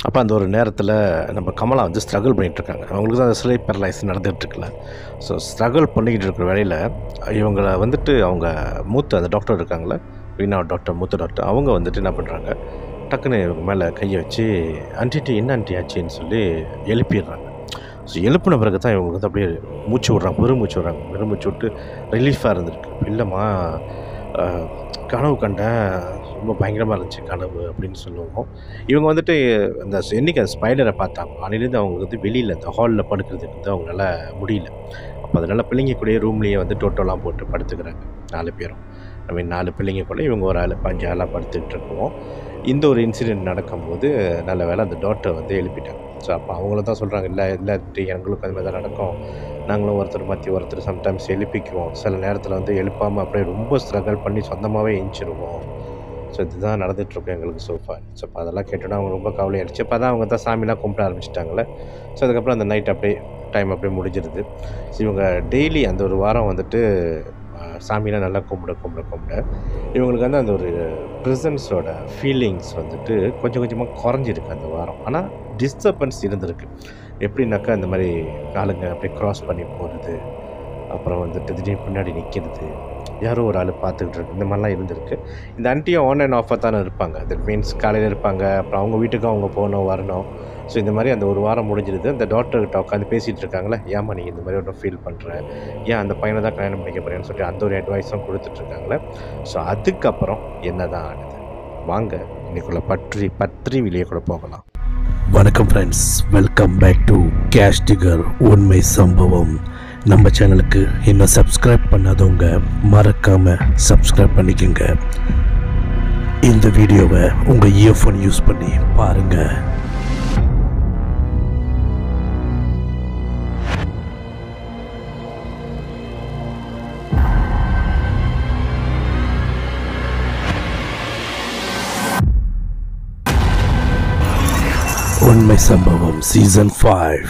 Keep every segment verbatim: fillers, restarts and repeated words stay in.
அப்போ அந்த ஒரு நேரத்தில் நம்ம கமலா வந்து ஸ்ட்ரகிள் பண்ணிகிட்ருக்காங்க. அவங்களுக்கு தான் அந்த ஸ்லீப் பேரலைஸ் நடந்துகிட்ருக்குல்ல. ஸோ ஸ்ட்ரகிள் பண்ணிக்கிட்டு இருக்கிற வேலையில் இவங்களை வந்துட்டு அவங்க மூத்த அந்த டாக்டர் இருக்காங்களே, வீணா டாக்டர், மூத்த டாக்டர், அவங்க வந்துட்டு என்ன பண்ணுறாங்க, டக்குன்னு இவங்க மேலே கையை வச்சு ஆன்ட்டிட்டு என்ன ஆன்ட்டி ஆச்சின்னு சொல்லி எழுப்பிடுறாங்க. ஸோ எழுப்பின பிறகு தான் இவங்களுக்கு வந்து அப்படியே மூச்சு விட்றாங்க, பெருமூச்சு விட்றாங்க. பெருமூச்சு விட்டு ரிலீஃபாக இருந்திருக்கு. இல்லைம்மா, கனவு கண்டேன், ரொம்ப பயங்கரமாக இருந்துச்சு கனவு அப்படின்னு சொல்லுவோம். இவங்க வந்துட்டு அந்த என்றைக்கு அந்த ஸ்பைடரை பார்த்தாங்க அன்னிலேருந்து அவங்களுக்கு வந்து வெளியில் அந்த ஹாலில் படுக்கிறதுக்கு வந்து அவங்களால முடியல. அப்போ அதனால் பிள்ளைங்கக்கூடிய ரூம்லேயே வந்து டோட்டோலாம் போட்டு படுத்துக்கிறாங்க நாலு பேரும். ஐ மீன் நாலு பிள்ளைங்க கூட இவங்க ஒரு ஆள் பஞ்சு ஆளாக படுத்துக்கிட்டு இருக்கோம். இந்த ஒரு இன்சிடெண்ட் நடக்கும்போது நல்ல வேலை அந்த டாக்டர் வந்து எழுப்பிட்டாங்க. ஸோ அப்போ அவங்கள தான் சொல்கிறாங்க, இல்லை இல்லை எங்களுக்கு அது மாதிரி தான் நடக்கும், நாங்களும் ஒருத்தர் மாற்றி ஒருத்தர் சம்டைம்ஸ் எழுப்பிக்குவோம், சில நேரத்தில் வந்து எழுப்பாமல் அப்படியே ரொம்ப ஸ்ட்ரகிள் பண்ணி சொந்தமாகவே எழுந்திருவோம். ஸோ இதுதான் நடந்துகிட்ருக்கோம் எங்களுக்கு சோஃபா. ஸோ இப்போ அதெல்லாம் கேட்டோன்னா அவங்க ரொம்ப கவலையாகிடுச்சு. இப்போ தான் அவங்க தான் சாமிலாம் கும்பிட ஆரம்பிச்சிட்டாங்களே. ஸோ அதுக்கப்புறம் அந்த நைட் அப்படியே டைம் அப்படியே முடிஞ்சிருது. ஸோ இவங்க டெய்லி அந்த ஒரு வாரம் வந்துட்டு சாமிலாம் நல்லா கும்பிட கும்பிட கும்பிட இவங்களுக்கு வந்து அந்த ஒரு ப்ரெசன்ஸோட ஃபீலிங்ஸ் வந்துட்டு கொஞ்சம் கொஞ்சமாக குறைஞ்சிருக்கு அந்த வாரம். ஆனால் டிஸ்டர்பன்ஸ் இருந்திருக்கு. எப்படின்னாக்கா இந்த மாதிரி ஆளுங்க அப்படியே க்ராஸ் பண்ணி போகிறது, அப்புறம் வந்துட்டு திடீர்னு பின்னாடி நிற்கிறது, யாரோ ஒரு ஆள் பார்த்துக்கிட்டு இருக்கு, இந்த மாதிரிலாம் இருந்திருக்கு. இந்த ஆன்ட்டியும் ஆன் அண்ட் ஆஃபாக தானே இருப்பாங்க. தட் மீன்ஸ் காலையில் இருப்பாங்க, அப்புறம் அவங்க வீட்டுக்கும் அவங்க போகணும் வரணும். ஸோ இந்த மாதிரி அந்த ஒரு வாரம் முடிஞ்சிருது. அந்த டாக்டர்கிட்ட உட்காந்து பேசிகிட்டு இருக்காங்களே, ஏமா நீங்கள் இந்த மாதிரி ஒன்று ஃபீல் பண்ணுற, ஏன் அந்த பையனை தான் கல்யாணம் பண்ணிக்க போகிறேன்னு சொல்லிட்டு அந்த ஒரு அட்வைஸும் கொடுத்துட்ருக்காங்களே. ஸோ அதுக்கப்புறம் என்ன தான் ஆனது, வாங்க இன்னைக்குள்ள பற்றி பற்றி வெளியே கூட போகலாம். வணக்கம் ஃப்ரெண்ட்ஸ், வெல்கம் பேக் டு கேஷ் டிகர் உண்மை சம்பவம். நம்ம சேனலுக்கு இன்னும் சப்ஸ்கிரைப் பண்ணாதவங்க மறக்காமல் சப்ஸ்கிரைப் பண்ணிக்கோங்க. இந்த வீடியோவை உங்கள் இயர்ஃபோன் யூஸ் பண்ணி பாருங்கள். உண்மை சம்பவம் சீசன் ஃபைவ்.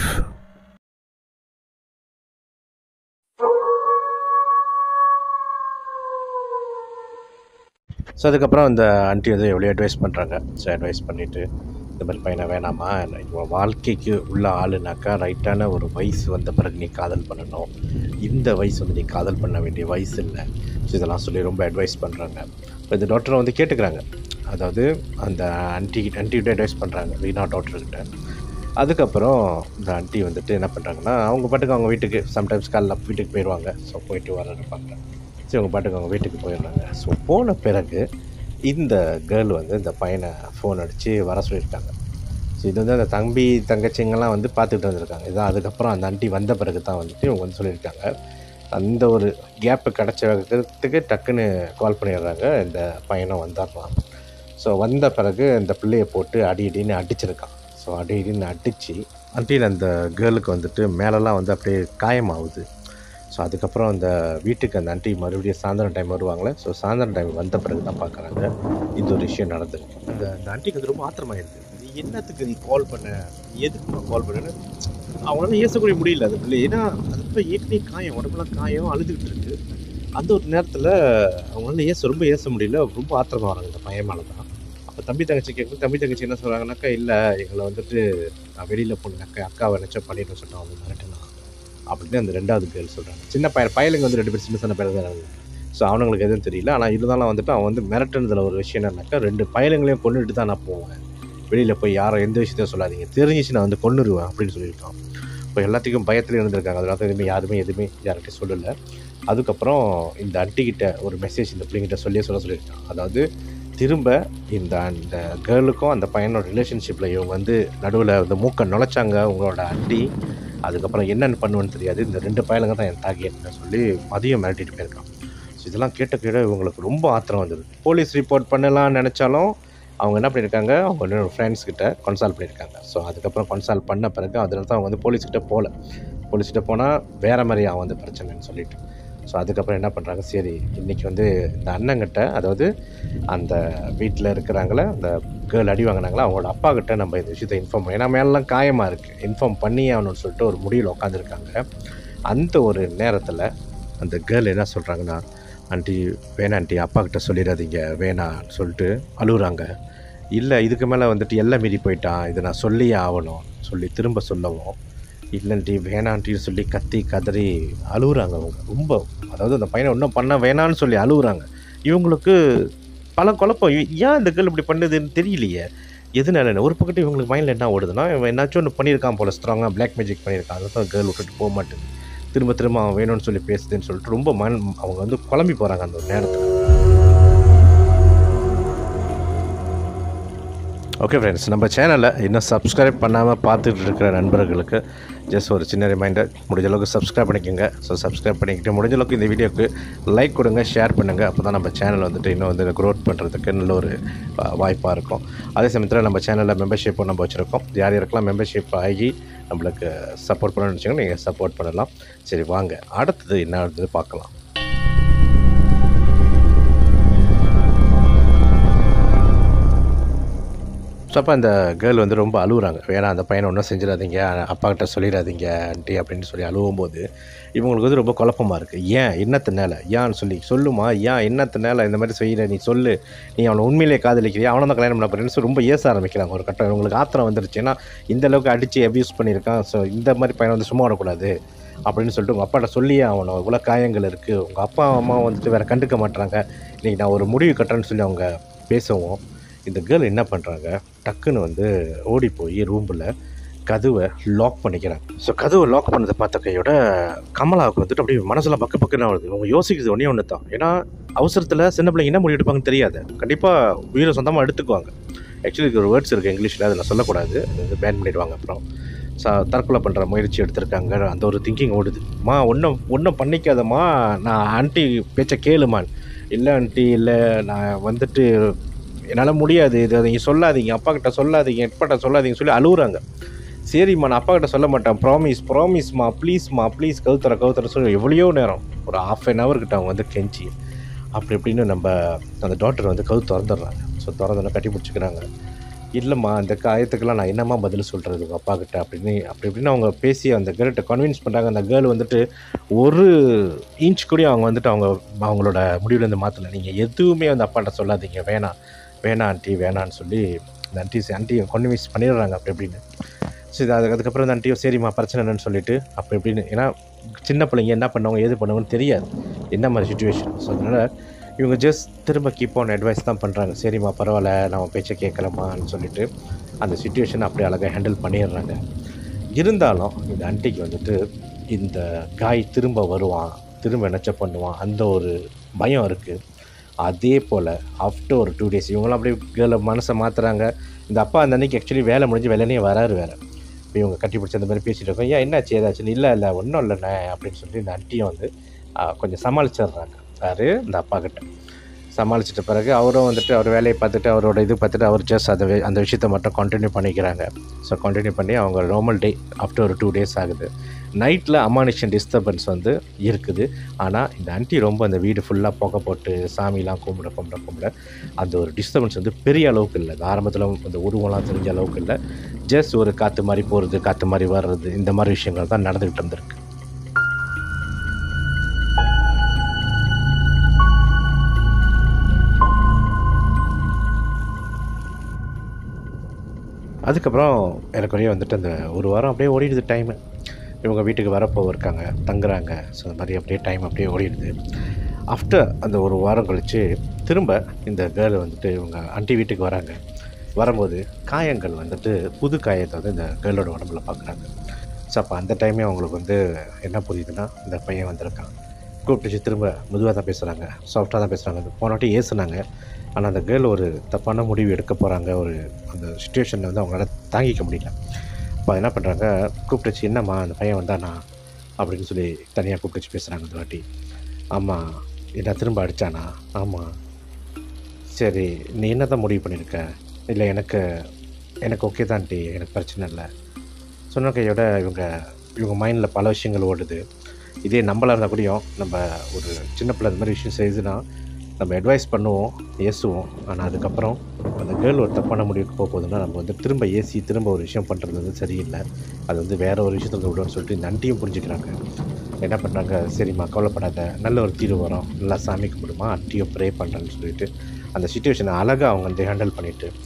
ஸோ அதுக்கப்புறம் அந்த ஆண்டி வந்து எவ்வளோ அட்வைஸ் பண்ணுறாங்க. ஸோ அட்வைஸ் பண்ணிவிட்டு இந்த மாதிரி பையனை வேணாமா, இவன் வாழ்க்கைக்கு உள்ள ஆளுனாக்கா ரைட்டான ஒரு வயசு வந்த பிறகு நீ காதல் பண்ணணும், இந்த வயசு வந்து நீ காதல் பண்ண வேண்டிய வயசு இல்லை. ஸோ இதெல்லாம் சொல்லி ரொம்ப அட்வைஸ் பண்ணுறாங்க. இப்போ இந்த டாக்டரை வந்து கேட்டுக்கிறாங்க. அதாவது அந்த ஆன்டி ஆன்ட்டிகிட்ட அட்வைஸ் பண்ணுறாங்க, வீணா டாக்டர்கிட்ட. அதுக்கப்புறம் இந்த ஆன்ட்டி வந்துட்டு என்ன பண்ணுறாங்கன்னா, அவங்க பாட்டுக்கு அவங்க வீட்டுக்கு சம்டைம்ஸ் காலைல வீட்டுக்கு போயிடுவாங்க. ஸோ போயிட்டு வர இருப்பாங்க. ஸோ அவங்க பாட்டுக்கு அவங்க வீட்டுக்கு போயிடுறாங்க. ஸோ போன பிறகு இந்த கேர்ள் வந்து இந்த பையனை ஃபோன் அடித்து வர சொல்லியிருக்காங்க. ஸோ இது வந்து அந்த தம்பி தங்கச்சிங்கெல்லாம் வந்து பார்த்துக்கிட்டு வந்திருக்காங்க. இதான் அதுக்கப்புறம் அந்த ஆண்டி வந்த பிறகு தான் வந்துட்டு இவங்க வந்து சொல்லியிருக்காங்க. அந்த ஒரு கேப்பு கிடச்ச வேகத்துக்கு டக்குன்னு கால் பண்ணிடுறாங்க. இந்த பையனும் வந்துடுறான். ஸோ வந்த பிறகு இந்த பிள்ளையை போட்டு அடி அடின்னு அடிச்சிருக்கான். ஸோ அடி அடின்னு அடித்து அன்றையில் அந்த கேர்ளுக்கு வந்துட்டு மேலெல்லாம் வந்து அப்படியே காயமாகுது. ஸோ அதுக்கப்புறம் அந்த வீட்டுக்கு அந்த ஆண்டி மறுபடியும் சாயந்தரம் டைம் வருவாங்களே. ஸோ சாயந்தரம் டைம் வந்த பிறகு தான் பார்க்குறாங்க இந்த ஒரு விஷயம் நடந்திருக்கு. அந்த அந்த ஆண்டிக்கு வந்து ரொம்ப ஆத்திரமாயிடுது. நீ என்னத்துக்கு நீ கால் பண்ண, எதுக்கு நான் கால் பண்ணேன்னு அவங்களால ஏசக்கூடிய முடியல அது பிள்ளை. ஏன்னா அதுக்குள்ள ஏற்கனவே காயம், உடம்புலாம் காயம், அழுதுகிட்டு இருக்கு. அந்த ஒரு நேரத்தில் அவங்களால ஏச ரொம்ப ஏச முடியல. ரொம்ப ஆத்திரமாக வராங்க இந்த பையன் மேலே தான். அப்போ தம்பி தங்கச்சி கேட்குறது, தம்பி தங்கச்சி என்ன சொல்கிறாங்கனாக்கா, இல்லை எங்களை வந்துட்டு நான் வெளியில் போனாக்கா அக்காவை நினச்சா பண்ணிட்டு சொன்னோம், அவங்க மிரட்டினா அப்படின்னு அந்த ரெண்டாவது கேர்ள் சொல்கிறாங்க. சின்ன பையன் பயலுங்க வந்து ரெண்டு பேர் சின்ன சின்ன பையன் தான் இருக்காங்க. ஸோ அவனுங்களுக்கு எதுவும் தெரியல. ஆனால் இருந்தாலும் வந்துட்டு அவன் வந்து மிரட்டுனதில் ஒரு விஷயம் என்னன்னாக்கா, ரெண்டு பயலுங்களையும் கொண்டுட்டு தான் நான் போவேன், வெளியில் போய் யாரும் எந்த விஷயத்தையும் சொல்லாதீங்க, தெரிஞ்சிச்சு நான் வந்து கொண்டுருவேன் அப்படின்னு சொல்லியிருக்கான். இப்போ எல்லாத்துக்கும் பயத்தில் இருந்திருக்காங்க. அதனால தான் எதுவுமே யாருமே எதுவுமே யார்கிட்டையும் சொல்லலை. அதுக்கப்புறம் இந்த அண்டிக்கிட்ட ஒரு மெசேஜ் இந்த பிள்ளைங்கிட்ட சொல்லியே சொல்ல சொல்லியிருக்கான். அதாவது திரும்ப இந்த அந்த கேர்ளுக்கும் அந்த பையனோட ரிலேஷன்ஷிப்பில் இவங்க வந்து நடுவில் இந்த மூக்கை நுழைச்சாங்க உங்களோட அண்டி, அதுக்கப்புறம் என்னென்னு பண்ணுவேன்னு தெரியாது, இந்த ரெண்டு பயலுங்க தான் என் டார்கெட்னு சொல்லி மதியம் மிரட்டிட்டு போயிருக்கான். ஸோ இதெல்லாம் கேட்ட கேட்ட இவங்களுக்கு ரொம்ப ஆத்திரம் வந்தது. போலீஸ் ரிப்போர்ட் பண்ணலாம்னு நினச்சாலும் அவங்க என்ன பண்ணியிருக்காங்க, அவங்க இன்னொரு ஃப்ரெண்ட்ஸ்கிட்ட கன்சால்ட் பண்ணியிருக்காங்க. ஸோ அதுக்கப்புறம் கன்சால்ட் பண்ண பிறகு அதனால தான் அவங்க வந்து போலீஸ்கிட்ட போகல. போலீஸ்கிட்ட போனால் வேறு மாதிரி அவன் வந்து பிரச்சனைன்னு சொல்லிட்டு, ஸோ அதுக்கப்புறம் என்ன பண்ணுறாங்க, சரி இன்றைக்கி வந்து இந்த அண்ணங்கிட்ட, அதாவது அந்த வீட்டில் இருக்கிறாங்களே அந்த கேர்ள் அடி வாங்கினாங்களா அவங்களோட அப்பா கிட்ட நம்ம இந்த விஷயத்தை இன்ஃபார்ம் பண்ணி, ஏன்னா மேலாம் காயமாக இருக்குது, இன்ஃபார்ம் பண்ணி ஆகணும்னு சொல்லிட்டு ஒரு முடிவில் உட்காந்துருக்காங்க. அந்த ஒரு நேரத்தில் அந்த கேர்ள் என்ன சொல்கிறாங்கன்னா, ஆண்டி வேணா ஆண்டி அப்பா கிட்ட சொல்லிடாதீங்க வேணான்னு சொல்லிட்டு அழுகுறாங்க. இல்லை இதுக்கு மேலே வந்துட்டு எல்லாம் மீறி போயிட்டான், இதை நான் சொல்லியே ஆகணும் சொல்லி திரும்ப சொல்லவும், இல்லைன்ட்டி வேணான்ட்டின்னு சொல்லி கத்தி கதறி அழுகுறாங்க அவங்க ரொம்ப. அதாவது அந்த பையனை இன்னும் பண்ண வேணான்னு சொல்லி அழுகுறாங்க. இவங்களுக்கு பல குழப்பம், ஏன் இந்த கேர்ள் இப்படி பண்ணுதுன்னு தெரியலையே, எதுனால. ஒரு பக்கத்து இவங்களுக்கு மைண்டில் என்ன ஓடுதுன்னா, இவன் என்னாச்சும் ஒன்று பண்ணியிருக்கான் போல, ஸ்ட்ராங்காக பிளாக் மேஜிக் பண்ணியிருக்கான், அதுதான் கேர்ள் விட்டுட்டு போக மாட்டேங்குது, திரும்ப திரும்ப அவன் வேணும்னு சொல்லி பேசுதுன்னு சொல்லிட்டு ரொம்ப மன் அவங்க வந்து குழம்பி போகிறாங்க அந்த ஒரு நேரத்தில். ஓகே ஃப்ரெண்ட்ஸ், நம்ம சேனலை இன்னும் சப்ஸ்கிரைப் பண்ணாமல் பார்த்துட்டு இருக்கிற நண்பர்களுக்கு ஜஸ்ட் ஒரு சின்ன ரிமைண்டர், முடிஞ்ச அளவுக்கு சப்ஸ்கிரைப் பண்ணிக்கோங்க. ஸோ சப்ஸ்கிரைப் பண்ணிக்கிட்டு முடிஞ்ச அளவுக்கு இந்த வீடியோக்கு லைக் கொடுங்க, ஷேர் பண்ணுங்கள். அப்போ தான் நம்ம சேனல் வந்துட்டு இன்னும் வந்து க்ரோத் பண்ணுறதுக்கு நல்ல ஒரு வாய்ப்பாக இருக்கும். அதே சமயத்தில் நம்ம சேனலில் மெம்பர்ஷிப்பும் நம்ம வச்சுருக்கோம். யார் யாருக்கெல்லாம் மெம்பர்ஷிப் ஆகி நம்மளுக்கு சப்போர்ட் பண்ணணும்னு வச்சுக்கோங்க, நீங்கள் சப்போர்ட் பண்ணலாம். சரி வாங்க, அடுத்தது என்ன ஆகுது பார்க்கலாம். ஸோ அப்போ அந்த கேர்ள் வந்து ரொம்ப அழுகுறாங்க, வேணா அந்த பையனை ஒன்றும் செஞ்சிடாதீங்க, அப்பாக்கிட்ட சொல்லிடாதீங்க ஆண்டி அப்படின்னு சொல்லி அழுவும்போது இவங்களுக்கு வந்து ரொம்ப குழப்பமாக இருக்குது. ஏன் என்னத்தினால, ஏன்னு சொல்லி சொல்லுமா, ஏன் என்னத்தினால இந்த மாதிரி செய்கிற, நீ சொல்லு, நீ அவனை உண்மையிலே காதலிக்கிறியா, அவனை தான் கல்யாணம் பண்ண போகிறேன்னு சொல்லி ரொம்ப ஏச ஆரம்பிக்கிறாங்க. ஒரு கட்டம் இவங்களுக்கு ஆத்திரம் வந்துருச்சு, ஏன்னா இந்த அளவுக்கு அடித்து அப்யூஸ் பண்ணியிருக்கான். ஸோ இந்த மாதிரி பையனை வந்து சும்மா விடக்கூடாது அப்படின்னு சொல்லிட்டு உங்கள் அப்பாட்ட சொல்லியே அவனை, இவ்வளோ காயங்கள் இருக்குது, உங்கள் அப்பா அம்மா வந்துட்டு வேறு கண்டுக்க மாட்டுறாங்க, இன்றைக்கி நான் ஒரு முடிவு கட்டுறேன்னு சொல்லி அவங்க பேசவும், இந்த கேர்ள் என்ன பண்ணுறாங்க, டக்குன்னு வந்து ஓடி போய் ரூமில் கதவை லாக் பண்ணிக்கிறாங்க. ஸோ கதவை லாக் பண்ணதை பார்த்த கையோட கமலாவுக்கு வந்துட்டு அப்படியே மனசில் பக்க பக்கம் வருது. அவங்க யோசிக்கிறது ஒன்றே ஒன்று தான், ஏன்னா அவசரத்தில் சின்ன பிள்ளைங்க என்ன முடிவு எடுப்பாங்கன்னு தெரியாது, கண்டிப்பாக உயிரை சொந்தமாக எடுத்துக்குவாங்க. ஆக்சுவலி இது ஒரு வேர்ட்ஸ் இருக்குது இங்கிலீஷில், அதை நான் சொல்லக்கூடாது, அது பேன் பண்ணிவிடுவாங்க. அப்புறம் ச தற்கொலை பண்ணுற முயற்சி எடுத்திருக்காங்க, அந்த ஒரு திங்கிங் ஓடுது. மா ஒன்றும் ஒன்றும் பண்ணிக்காதம்மா, நான் ஆண்டி பேச்சை கேளுமான். இல்லை ஆண்டி, இல்லை நான் வந்துட்டு என்னால் முடியாது, இதை நீங்கள் சொல்லாதீங்க, அப்பா கிட்ட சொல்லாதீங்க, எப்பாட்ட சொல்லாதீங்கன்னு சொல்லி அழுகுறாங்க. சரிம்மா நான் அப்பா கிட்ட சொல்ல மாட்டேன், ப்ராமிஸ் ப்ராமிஸ்மா, ப்ளீஸ்மா ப்ளீஸ், கவுத்தர கவுத்தர சொல்லி எவ்வளோ நேரம், ஒரு ஆஃப் அன் ஹவர் கிட்ட அவங்க வந்து கெஞ்சி அப்படி இப்படின்னு நம்ம அந்த டாக்டர் வந்து கவு திறந்துடுறாங்க. ஸோ திறந்தோன்னா கட்டி பிடிச்சிக்கிறாங்க. இல்லைம்மா அந்த காயத்துக்கெல்லாம் நான் என்னம்மா பதில் சொல்கிறது உங்கள் அப்பா கிட்ட அப்படின்னு அப்படி இப்படின்னு அவங்க பேசி அந்த கேர்ள்கிட்ட கன்வின்ஸ் பண்ணுறாங்க. அந்த கேர்ள் வந்துட்டு ஒரு இன்ச் கூட அவங்க வந்துட்டு அவங்க அவங்களோட முடிவுலேருந்து மாற்றலை. நீங்கள் எதுவுமே வந்து அப்பாட்ட சொல்லாதீங்க, வேணாம் வேணாம் ஆண்டி வேணான்னு சொல்லி அந்த ஆண்டி ஆண்டி கன்வின்ஸ் பண்ணிடுறாங்க அப்படி இப்படின்னு. சரி அதுக்கு அதுக்கப்புறம் அந்த ஆண்டியும் சரிம்மா பிரச்சனை என்னன்னு சொல்லிட்டு அப்படி இப்படின்னு, ஏன்னா சின்ன பிள்ளைங்க என்ன பண்ணுவாங்க ஏது பண்ணுவாங்கன்னு தெரியாது, என்ன மாதிரி சுச்சுவேஷன். ஸோ அதனால் இவங்க ஜஸ்ட் திரும்ப கீப் ஆன் அட்வைஸ் தான் பண்ணுறாங்க. சரிம்மா பரவாயில்ல, நம்ம பேச்சை கேட்கலாமான்னு சொல்லிட்டு அந்த சுச்சுவேஷனை அப்படியே அழகாக ஹேண்டில் பண்ணிடுறாங்க. இருந்தாலும் இந்த ஆண்டிக்கு வந்துட்டு இந்த காய் திரும்ப வருவான், திரும்ப என்னச்ச பண்ணுவான், அந்த ஒரு பயம் இருக்குது. அதே போல் ஆஃப்டர் ஒரு டூ டேஸ் இவங்களாம் அப்படியே கேர்ளை மனசை மாற்றுறாங்க. இந்த அப்பா அந்த அன்றைக்கி ஆக்சுவலி வேலை முடிஞ்சு வேலையே வராரு வேறு. இப்போ இவங்க கட்டி பிடிச்சி அந்த மாதிரி பேசிகிட்டு இருக்கோம், ஏன் என்னாச்சு ஏதாச்சுன்னு, இல்லை இல்லை ஒன்றும் இல்லைண்ணே அப்படின்னு சொல்லி இந்த ஆண்டியும் வந்து கொஞ்சம் சமாளிச்சிடுறாங்க. யார் இந்த அப்பா கிட்ட சமாளிச்சிட்ட பிறகு அவரும் வந்துட்டு அவர் வேலையை பார்த்துட்டு அவரோட இது பார்த்துட்டு அவர் ஜஸ்ட் அதை அந்த விஷயத்தை மட்டும் கண்டினியூ பண்ணிக்கிறாங்க. ஸோ கண்டினியூ பண்ணி அவங்க நார்மல் டே ஆஃப்டர் ஒரு டூ டேஸ் ஆகுது. நைட்டில் அமானுஷன் டிஸ்டர்பன்ஸ் வந்து இருக்குது. ஆனால் இந்த ஆண்டி ரொம்ப அந்த வீடு ஃபுல்லாக புகை போட்டு சாமிலாம் கும்பிட கும்பிட கும்பிட அந்த ஒரு டிஸ்டர்பன்ஸ் வந்து பெரிய அளவுக்கு இல்லை. ஆரம்பத்தில் அந்த உருவம்லாம் தெரிஞ்ச அளவுக்கு இல்லை, ஜஸ்ட் ஒரு காற்று மாதிரி போகிறது காற்று மாதிரி வர்றது, இந்த மாதிரி விஷயங்கள் தான் நடந்துக்கிட்டு இருந்திருக்கு. அதுக்கப்புறம் எனக்குறைய வந்துட்டு அந்த ஒரு வாரம் அப்படியே ஓடிடுது டைமு. இவங்க வீட்டுக்கு வரப்போ இருக்காங்க, தங்குறாங்க. ஸோ அந்த மாதிரி அப்படியே டைம் அப்படியே ஓடிடுது. ஆஃப்டர் அந்த ஒரு வாரம் கழித்து திரும்ப இந்த கேர்ள் வந்துட்டு இவங்க ஆண்டி வீட்டுக்கு வராங்க. வரும்போது காயங்கள் வந்துட்டு புது காயத்தை வந்து இந்த கேர்ளோட உடம்புல பார்க்குறாங்க. ஸோ அப்போ அந்த டைமே அவங்களுக்கு வந்து என்ன புரியுதுன்னா, இந்த பையன் வந்திருக்கான். கூப்பிட்டுச்சு திரும்ப மெதுவாக தான் பேசுகிறாங்க, சாஃப்டாக தான் பேசுகிறாங்க. போனவாட்டி ஏசுனாங்க, ஆனால் அந்த கேர்ள் ஒரு தப்பான முடிவு எடுக்க போகிறாங்க. ஒரு அந்த சுச்சுவேஷனில் வந்து அவங்களால தாங்கிக்க முடியல. அப்போ என்ன பண்ணுறாங்க, கூப்பிட்டுச்சு என்னம்மா அந்த பையன் வந்தானா அப்படின்னு சொல்லி தனியாக கூப்பிட்டுச்சு பேசுகிறாங்க இந்த வாட்டி. ஆமாம், என்ன திரும்ப அடித்தானா? ஆமாம். சரி நீ என்ன தான் முடிவு பண்ணியிருக்க? இல்லை எனக்கு எனக்கு ஓகே தான் டி, எனக்கு பிரச்சனை இல்லை சொன்ன கையோட இவங்க இவங்க மைண்டில் பல விஷயங்கள் ஓடுது. இதே நம்மளாக இருந்தால் கூடயும் நம்ம ஒரு சின்ன பிள்ளை இந்த மாதிரி விஷயம் செய்யுதுன்னா நம்ம அட்வைஸ் பண்ணுவோம், ஏசுவோம். ஆனால் அதுக்கப்புறம் அந்த கேர்ள் ஒரு தப்பான முடிவுக்கு போக போகுதுன்னா நம்ம வந்து திரும்ப ஏசி திரும்ப ஒரு விஷயம் பண்ணுறது வந்து சரியில்லை, அது வந்து வேறு ஒரு விஷயத்தை விடுவோம்னு சொல்லிட்டு இந்த ஆண்டியும் புரிஞ்சுக்கிறாங்க. என்ன பண்ணுறாங்க, சரிம்மா கவலைப்படாத, நல்ல ஒரு தீர்வு வரும், நல்லா சாமி கும்பிடுமா, ஆண்டியும் ப்ரே பண்ணுறேன்னு சொல்லிட்டு அந்த சுச்சுவேஷனை அழகாக அவங்க வந்து ஹேண்டில் பண்ணிவிட்டு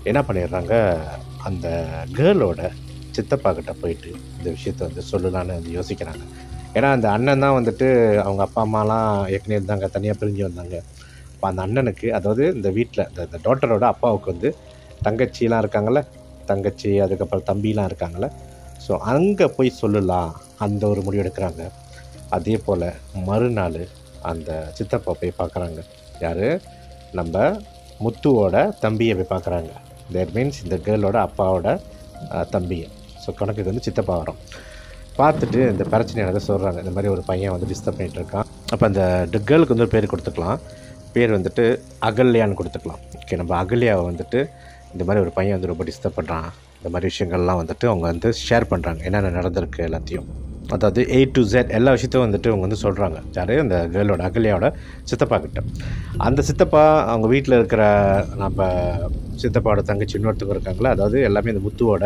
என்ன பண்ணிடுறாங்க, அந்த கேர்ளோட சித்தப்பா கிட்ட போயிட்டு இந்த விஷயத்த வந்து சொல்லலான்னு வந்து யோசிக்கிறாங்க. ஏன்னா அந்த அண்ணன் தான் வந்துட்டு அவங்க அப்பா அம்மாலாம் ஏற்கனவே இருந்தாங்க, தனியாக பிரிஞ்சு வந்தாங்க. அப்போ அந்த அண்ணனுக்கு, அதாவது இந்த வீட்டில் இந்த இந்த டாட்டரோட அப்பாவுக்கு வந்து தங்கச்சிலாம் இருக்காங்கள்ல, தங்கச்சி அதுக்கப்புறம் தம்பிலாம் இருக்காங்கள்ல, ஸோ அங்கே போய் சொல்லலாம் அந்த ஒரு முடிவு எடுக்கிறாங்க. அதே போல் மறுநாள் அந்த சித்தப்பா போய் பார்க்குறாங்க. யார்? நம்ம முத்துவோட தம்பியை போய் பார்க்குறாங்க. தேட் மீன்ஸ் இந்த கேர்ளோட அப்பாவோட தம்பியை. ஸோ கணக்குக்கு வந்து சித்தப்பா வரும். பார்த்துட்டு இந்த பிரச்சனை எனக்கு சொல்கிறாங்க, இந்த மாதிரி ஒரு பையன் வந்து டிஸ்டர்ப் பண்ணிகிட்டு இருக்கான். அப்போ அந்த கேர்ளுக்கு வந்து ஒரு பேர் கொடுத்துக்கலாம். பேர் வந்துட்டு அகல்யான்னு கொடுத்துக்கலாம். ஓகே, நம்ம அகல்யாவை வந்துட்டு இந்த மாதிரி ஒரு பையன் வந்து ரொம்ப டிஸ்டர்ப் பண்ணுறான், இந்த மாதிரி விஷயங்கள்லாம் வந்துட்டு அவங்க வந்து ஷேர் பண்ணுறாங்க, என்னென்ன நடந்திருக்கு எல்லாத்தையும். அதாவது ஏ டு ஜெட் எல்லா விஷயத்தையும் வந்துட்டு அவங்க வந்து சொல்கிறாங்க. யார்? அந்த கேர்ளோட அகல்யாவோட சித்தப்பா கிட்ட. அந்த சித்தப்பா அவங்க வீட்டில் இருக்கிற நம்ம சித்தப்பாவோட தங்கச்சி இன்னொருத்தவங்க இருக்காங்களா, அதாவது எல்லாமே இந்த முத்துவோட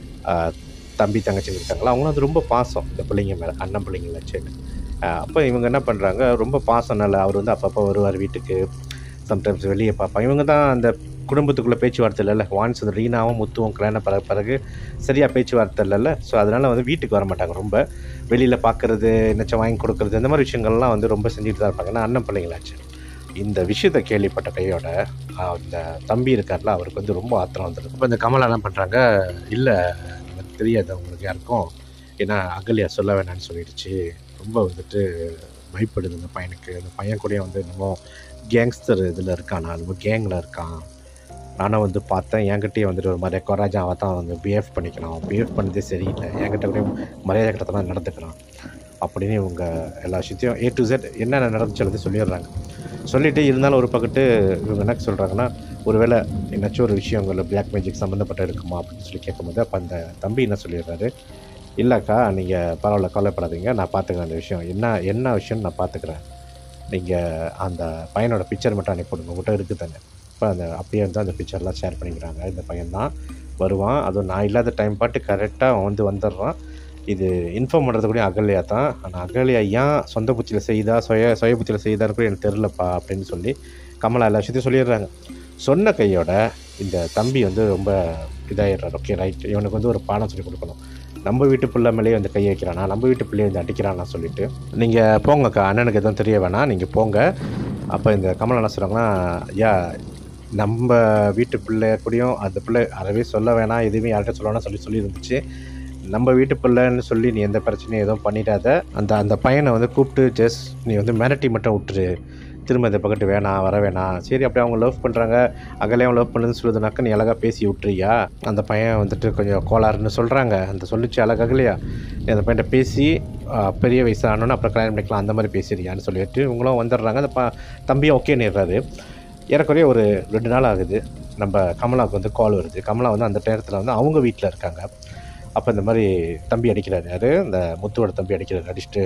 தம்பி தங்கச்சிங்க இருக்காங்களா, அவங்களும் அது ரொம்ப பாசம் இந்த பிள்ளைங்க மேலே, அண்ணன் பிள்ளைங்கள வச்சுட்டு. அப்போ இவங்க என்ன பண்ணுறாங்க, ரொம்ப பாசம்னால அவர் வந்து அப்பப்போ வருவார் வீட்டுக்கு, சம்டைம்ஸ் வெளியே பார்ப்பாங்க. இவங்க தான் அந்த குடும்பத்துக்குள்ளே பேச்சுவார்த்தை இல்லைல்ல, வான்ஸ் அந்த ரீனாவும் முத்துவும் கல்யாணம் பிறகு பிறகு சரியாக பேச்சுவார்த்தை இல்லைல்ல, ஸோ அதனால் வந்து வீட்டுக்கு வர மாட்டாங்க. ரொம்ப வெளியில் பார்க்குறது, என்னச்சும் வாங்கி கொடுக்குறது, இந்த மாதிரி விஷயங்கள்லாம் வந்து ரொம்ப செஞ்சுட்டு தான் இருப்பாங்க. ஏன்னா அண்ணன் பிள்ளைங்களாச்சு. இந்த விஷயத்தை கேள்விப்பட்ட கையோட அந்த தம்பி இருக்கார்ல, அவருக்கு வந்து ரொம்ப ஆத்திரம் வந்துடும். இப்போ இந்த கமலா என்ன பண்ணுறாங்க, இல்லை எனக்கு தெரியாது அவங்களுக்கு யாருக்கும், ஏன்னா அகல்யா சொல்ல வேணான்னு சொல்லிடுச்சு, ரொம்ப வந்துட்டு பயப்படுது அந்த பையனுக்கு. அந்த பையன் கூட வந்து என்னமோ கேங்ஸ்டர் இதில் இருக்கான், நான் ரொம்ப கேங்கில் இருக்கான், நானும் வந்து பார்த்தேன், என்கிட்டயே வந்துட்டு ஒரு மாதிரி கொராஜாவை தான் வந்து பிஹேவ் பண்ணிக்கலாம், பிஹேவ் பண்ணதே சரியில்லை, என்கிட்ட கூட மரியாதை கிட்ட தான் நடந்துக்கிறான் அப்படின்னு இவங்க எல்லா விஷயத்தையும் ஏ டு ஜெட் என்னென்ன நடந்துச்சு சொல்லிடுறாங்க. சொல்லிவிட்டு இருந்தாலும் ஒரு பக்கத்து இவங்க என்ன சொல்கிறாங்கன்னா, ஒருவேளை என்னாச்சும் ஒரு விஷயம் உங்களை பிளாக் மேஜிக் சம்மந்தப்பட்ட இருக்குமா அப்படின்னு சொல்லி கேட்கும்போது, அப்போ அந்த தம்பி என்ன சொல்லிடுறாரு, இல்லைக்கா நீங்கள் பரவாயில்ல கவலைப்படாதீங்க, நான் பார்த்துக்கிறேன் அந்த விஷயம், என்ன என்ன விஷயம்னு நான் பார்த்துக்கிறேன், நீங்கள் அந்த பையனோட பிக்சர் மட்டும் அனுப்பிவிடுங்க, உங்கள்கிட்ட இருக்குது தானே. இப்போ அந்த அப்படியே வந்து அந்த பிக்சர்லாம் ஷேர் பண்ணிக்கிறாங்க. இந்த பையன் தான் வருவான், அதுவும் நான் இல்லாத டைம் பாட்டு கரெக்டாக அவன் வந்து வந்துடுறான். இது இன்ஃபார்ம் பண்ணுறது கூட அகல்யா தான். ஆனால் அகல்யா ஏன் சொந்த புத்தியில் செய்தா, சுய சுய புத்தியில் செய்தான்னு கூட எனக்கு தெரிலப்பா அப்படின்னு சொல்லி கமலா எல்லா விஷயத்தையும் சொல்லிடுறாங்க. சொன்ன கையோட இந்த தம்பி வந்து ரொம்ப இதாகிடுறாரு. ஓகே ரைட், இவனுக்கு வந்து ஒரு பாடம் சொல்லி கொடுக்கணும், நம்ம வீட்டு பிள்ளை மேலேயே வந்து கை வைக்கிறானா, நம்ம வீட்டு பிள்ளையை வந்து அடிக்கிறானா சொல்லிட்டு, நீங்கள் போங்கக்கா, அண்ணனுக்கு எதுவும் தெரிய வேணாம், நீங்கள் போங்க. அப்போ இந்த கமலா என்ன சொல்கிறாங்கன்னா, யா நம்ம வீட்டு பிள்ளை கூடயும் அந்த பிள்ளை அறவே சொல்ல வேணாம், எதுவுமே யார்கிட்ட சொல்ல வேணாம் சொல்லி சொல்லியிருந்துச்சு, நம்ம வீட்டு பிள்ளைன்னு சொல்லி நீ எந்த பிரச்சனையும் எதுவும் பண்ணிடாத, அந்த அந்த பையனை வந்து கூப்பிட்டு ஜஸ்ட் நீ வந்து மிரட்டி மட்டும் விட்டுரு, திரும்ப இந்த பக்கத்து வேணாம் வர வேணாம். சரி அப்படியே அவங்க லவ் பண்ணுறாங்க, அகலையும் லவ் பண்ணுதுன்னு சொல்லுதுனாக்கா நீ அழகாக பேசி விட்டுறியா, அந்த பையன் வந்துட்டு கொஞ்சம் கோளாறுன்னு சொல்கிறாங்க, அந்த சொல்லிச்சு அழகாகலையா, நீ அந்த பையன்ட்ட பேசி பெரிய வயசு ஆனோன்னு அப்புறம் கல்யாணம் பண்ணிக்கலாம் அந்த மாதிரி பேசுறியான்னு சொல்லிட்டு இவங்களும் வந்துடுறாங்க. அந்த ப தம்பியும் ஓகே நேர்றாரு. ஏறக்குறைய ஒரு ரெண்டு நாள் ஆகுது, நம்ம கமலாவுக்கு வந்து கால் வருது. கமலா வந்து அந்த நேரத்தில் வந்து அவங்க வீட்டில் இருக்காங்க. அப்போ இந்த மாதிரி தம்பி அடிக்கிறாரு, யார்? இந்த முத்துவோட தம்பி அடிக்கிறாரு. அடிச்சுட்டு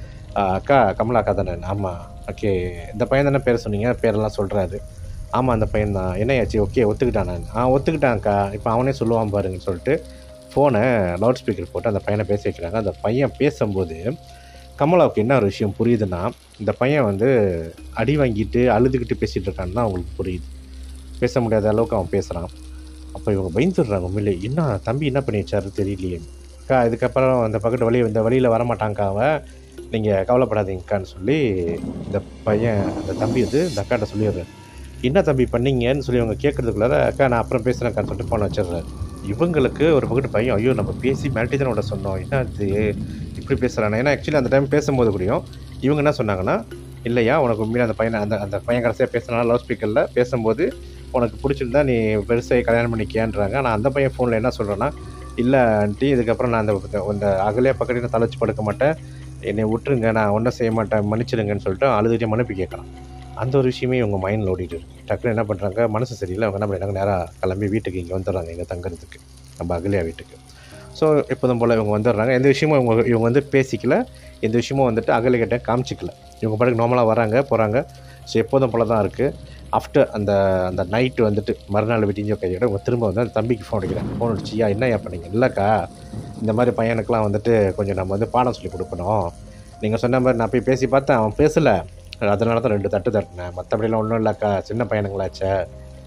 அக்கா கமலா அக்கா தானே? ஆமாம். ஓகே, இந்த பையன் தானே பேர் சொன்னீங்க, பேரெல்லாம் சொல்கிறாரு. ஆமாம் அந்த பையன் தான். என்னையாச்சு? ஓகே ஒத்துக்கிட்டான் நான். ஆ ஒத்துக்கிட்டான்க்கா, இப்போ அவனே சொல்லுவான் பாருங்கன்னு சொல்லிட்டு ஃபோனை லவுட் ஸ்பீக்கர் போட்டு அந்த பையனை பேச வைக்கிறாங்க. அந்த பையன் பேசும்போது கமலாவுக்கு என்ன ஒரு விஷயம் புரியுதுன்னா, இந்த பையன் வந்து அடி வாங்கிட்டு அழுதுகிட்டு பேசிகிட்டு இருக்கான்னு தான் அவங்களுக்கு புரியுது. பேச முடியாத அளவுக்கு அவன் பேசுகிறான். அப்போ இவங்க பயந்துடுறாங்க. உண்மையிலே என்ன தம்பி என்ன பண்ணி வச்சாரு தெரியலையே அக்கா, இதுக்கப்புறம் அந்த பக்கத்து வழி இந்த வழியில் வரமாட்டாங்க்கா அவன், நீங்கள் கவலைப்படாதீங்கக்கான்னு சொல்லி இந்த பையன் அந்த தம்பி வந்து இந்த அக்காட்ட சொல்லிடுறாரு. என்ன தம்பி பண்ணீங்கன்னு சொல்லி அவங்க கேட்குறதுக்குள்ளார, அக்கா நான் அப்புறம் பேசுகிறேன்க்கான்னு சொல்லிட்டு ஃபோனை வச்சிடுறாரு. இவங்களுக்கு ஒரு பக்கத்து பையன், ஐயோ நம்ம பேசி மிரட்டி தானே விட சொன்னோம், என்ன இது இப்படி பேசுகிறானே. ஏன்னா ஆக்சுவலி அந்த டைம் பேசும்போது கூடயும் இவங்க என்ன சொன்னாங்கன்னா, இல்லையா உனக்கு உண்மையிலே அந்த பையனை அந்த அந்த பையன் கடைசியாக பேசுனால லவுட் ஸ்பீக்கரில் பேசும்போது உனக்கு பிடிச்சிருந்தா நீ பெருசாக கல்யாணம் பண்ணிக்கேன்றாங்க. ஆனால் அந்த பையன் ஃபோனில் என்ன சொல்கிறேன்னா, இல்லை ஆண்டி இதுக்கப்புறம் நான் அந்த அந்த அகலையா பக்கத்தில் நான் தலைச்சு படுக்க மாட்டேன், என்னை விட்டுருங்க, நான் ஒன்றும் செய்ய மாட்டேன், மன்னிச்சிடுங்கன்னு சொல்லிட்டு அழுதுகிட்டே மன்னிப்பு கேட்குறான். அந்த ஒரு விஷயமே இவங்க மைண்டில் ஓடிட்டு இருக்கு. டக்குன்னு என்ன பண்ணுறாங்க, மனசு சரியில்லை, அவங்க என்ன பண்ணுறாங்க, நேராக கிளம்பி வீட்டுக்கு இங்கே வந்துடுறாங்க, இங்கே தங்குறதுக்கு நம்ம அகலையா வீட்டுக்கு. ஸோ எப்போதும் போல் இவங்க வந்துடுறாங்க. எந்த விஷயமும் இவங்க இவங்க வந்து பேசிக்கல, எந்த விஷயமும் வந்துட்டு அகலைக்கிட்ட காமிச்சிக்கல. இவங்க பாட்டுக்கு நார்மலாக வராங்க போகிறாங்க. ஸோ எப்போதும் போல் தான் இருக்குது. ஆஃப்டர் அந்த அந்த நைட்டு வந்துட்டு மறுநாள் விடிஞ்ச கையோட இவங்க திரும்ப வந்து அந்த தம்பிக்கு ஃபோன் அடிக்கிறேன். ஃபோன் அடிச்சியா என்னையா பண்ணீங்க? இல்லைக்கா இந்த மாதிரி பையனுக்கெலாம் வந்துட்டு கொஞ்சம் நம்ம வந்து பாடம் சொல்லி கொடுக்கணும், நீங்கள் சொன்ன மாதிரி நான் போய் பேசி பார்த்தேன், அவன் பேசலை, அதனால தான் ரெண்டு தட்டு தட்டினேன், மற்றபடிலாம் ஒன்றும் இல்லைக்கா, சின்ன பையனுங்களாச்சே,